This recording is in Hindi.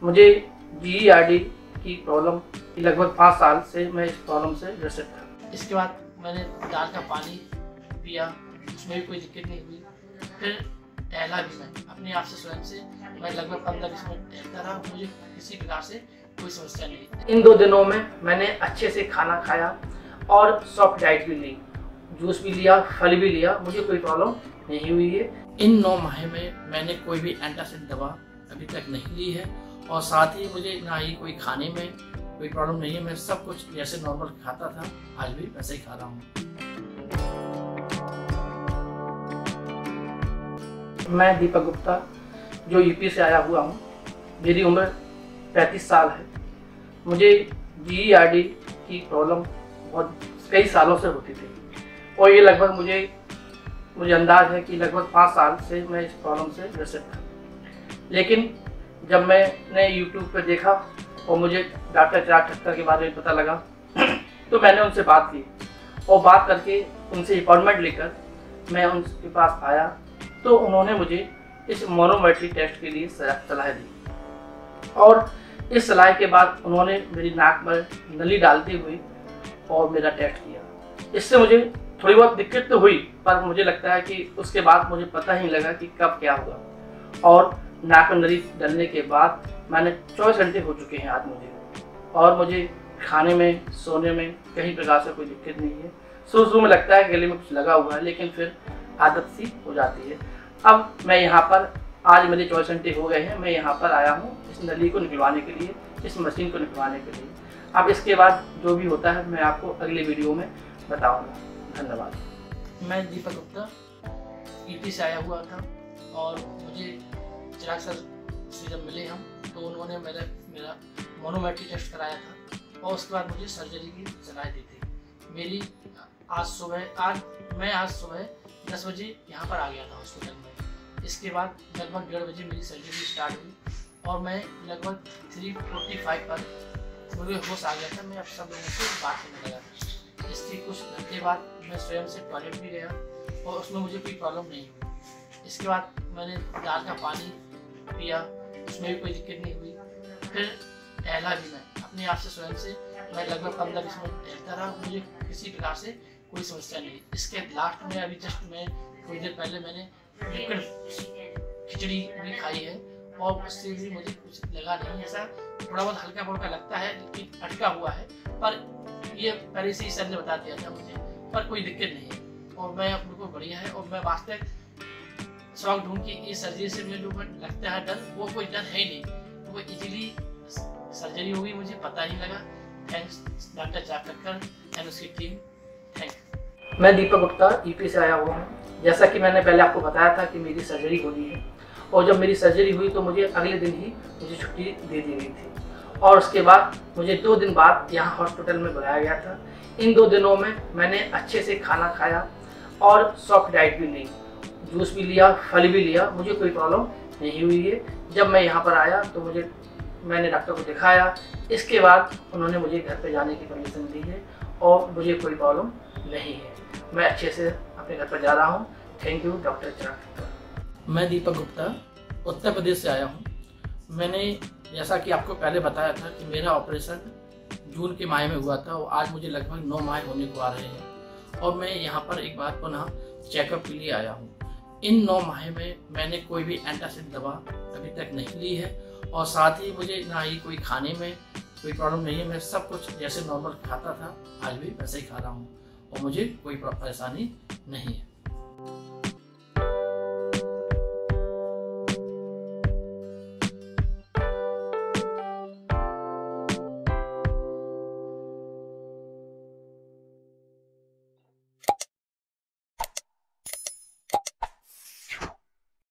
मुझे GERD की प्रॉब्लम लगभग 5 साल से मैं इस प्रॉब्लम से ग्रसित था। इसके बाद मैंने दाल का पानी पिया, उसमें भी कोई दिक्कत नहीं हुई। फिर टहला भी मैं अपने आप से, स्वयं से मैं लगभग 15-20 मिनट टहलता रहा, मुझे किसी प्रकार से कोई समस्या नहीं। इन 2 दिनों में मैंने अच्छे से खाना खाया और सॉफ्ट डाइट भी ली, जूस भी लिया, फल भी लिया, मुझे कोई प्रॉब्लम नहीं हुई है। इन 9 माह में मैंने कोई भी एंटासिड दवा अभी तक नहीं ली है और साथ ही मुझे ना ही कोई खाने में कोई प्रॉब्लम नहीं है। मैं सब कुछ जैसे नॉर्मल खाता था आज भी वैसे ही खा रहा हूँ। मैं दीपक गुप्ता जो यूपी से आया हुआ हूँ। मेरी उम्र 35 साल है। मुझे GERD की प्रॉब्लम बहुत कई सालों से होती थी और ये लगभग मुझे अंदाज है कि लगभग 5 साल से मैं इस प्रॉब्लम से ग्रसित था। लेकिन जब मैंने YouTube पर देखा और मुझे डॉक्टर चिराग ठक्कर के बारे में पता लगा तो मैंने उनसे बात की और बात करके उनसे अपॉइंटमेंट लेकर मैं उनके पास आया तो उन्होंने मुझे इस मोनोमेट्री टेस्ट के लिए सलाह दी और इस सलाह के बाद उन्होंने मेरी नाक में नली डालते हुए और मेरा टेस्ट किया। इससे मुझे थोड़ी बहुत दिक्कत तो हुई, पर मुझे लगता है कि उसके बाद मुझे पता ही लगा कि कब क्या हुआ। और नाक में नली डालने के बाद मैंने 24 घंटे हो चुके हैं आज मुझे, और मुझे खाने में, सोने में कहीं प्रकार से कोई दिक्कत नहीं है। शुरू में लगता है गले में कुछ लगा हुआ है, लेकिन फिर आदत सी हो जाती है। अब मैं यहाँ पर, आज मेरे 24 घंटे हो गए हैं, मैं यहाँ पर आया हूँ इस नली को निकलवाने के लिए, इस मशीन को निकलवाने के लिए। अब इसके बाद जो भी होता है मैं आपको अगले वीडियो में बताऊँगा। धन्यवाद। मैं दीपक गुप्ता यूपी से आया हुआ था और मुझे चिराग सर से जब मिले हम तो उन्होंने मेरा मोनोमेट्री टेस्ट कराया था और उसके बाद मुझे सर्जरी की सलाह दी थी। मैं आज सुबह 10 बजे यहाँ पर आ गया था हॉस्पिटल में। इसके बाद लगभग 1:30 बजे मेरी सर्जरी स्टार्ट हुई और मैं लगभग 3:45 पर मुझे होश आ गया था। मैं अब सब लोगों से बात करने लगा। इसके कुछ घंटे बाद मैं स्वयं से टॉयलेट भी गया और उसमें मुझे कोई प्रॉब्लम नहीं हुई। इसके बाद मैंने दाल का पानी पिया, उसमें भी कोई दिक्कत नहीं हुई। फिर टहला भी मैं अपने आप से, स्वयं से मैं लगभग 15-20 मिनट टहलता रहा, मुझे किसी प्रकार से कोई समस्या नहीं। इसके लास्ट में अभी जस्ट मैं थोड़ी देर पहले मैंने लिक्विड खिचड़ी भी खाई है और उससे भी मुझे कुछ लगा नहीं। ऐसा थोड़ा बहुत हल्का फुल्का लगता है, लेकिन अटका हुआ है, पर ये पहले से ही सर ने बता दिया था मुझे, पर कोई दिक्कत नहीं है और मैं बिल्कुल बढ़िया है। और मैं वास्तविक शौक ढूंढ के इस सर्जरी से मुझे लगता है डर, वो कोई डर है ही नहीं, वो इजीली सर्जरी होगी, मुझे पता नहीं लगा। Thanks doctor Chirag Thakkar and उसकी टीम, थैंक। मैं दीपक गुप्ता यूपी से आया हुआ हूँ। जैसा कि मैंने पहले आपको बताया था कि मेरी सर्जरी होनी है और जब मेरी सर्जरी हुई तो मुझे अगले दिन ही मुझे छुट्टी दे दी गई थी और उसके बाद मुझे 2 दिन बाद यहाँ हॉस्पिटल में बुलाया गया था। इन 2 दिनों में मैंने अच्छे से खाना खाया और सॉफ्ट डाइट भी ली, जूस भी लिया, फल भी लिया, मुझे कोई प्रॉब्लम नहीं हुई है। जब मैं यहाँ पर आया तो मैंने डॉक्टर को दिखाया। इसके बाद उन्होंने मुझे घर पे जाने की परमिशन दी है और मुझे कोई प्रॉब्लम नहीं है। मैं अच्छे से अपने घर पर जा रहा हूँ। Thank you doctor Chirag Thakkar. मैं दीपक गुप्ता उत्तर प्रदेश से आया हूँ। मैंने जैसा कि आपको पहले बताया था कि मेरा ऑपरेशन जून के माह में हुआ था और आज मुझे लगभग 9 माह होने को आ रहे हैं और मैं यहाँ पर एक बार पुनः चेकअप के लिए आया हूँ। इन 9 माह में मैंने कोई भी एंटासिड दवा अभी तक नहीं ली है और साथ ही मुझे ना ही कोई खाने में कोई प्रॉब्लम नहीं है। मैं सब कुछ जैसे नॉर्मल खाता था आज भी वैसे ही खा रहा हूँ और मुझे कोई परेशानी नहीं है।